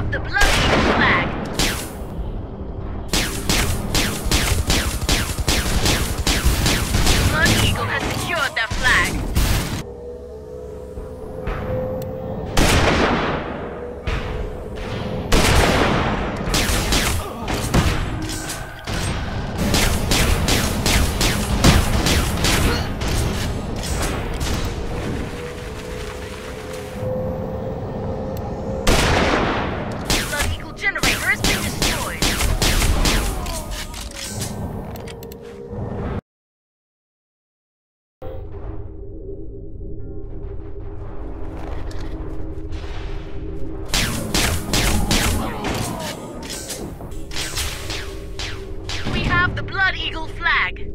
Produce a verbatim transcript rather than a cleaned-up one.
have the Blood Eagle flag. Blood Eagle has secured their flag. Generator has been destroyed. We have the Blood Eagle flag.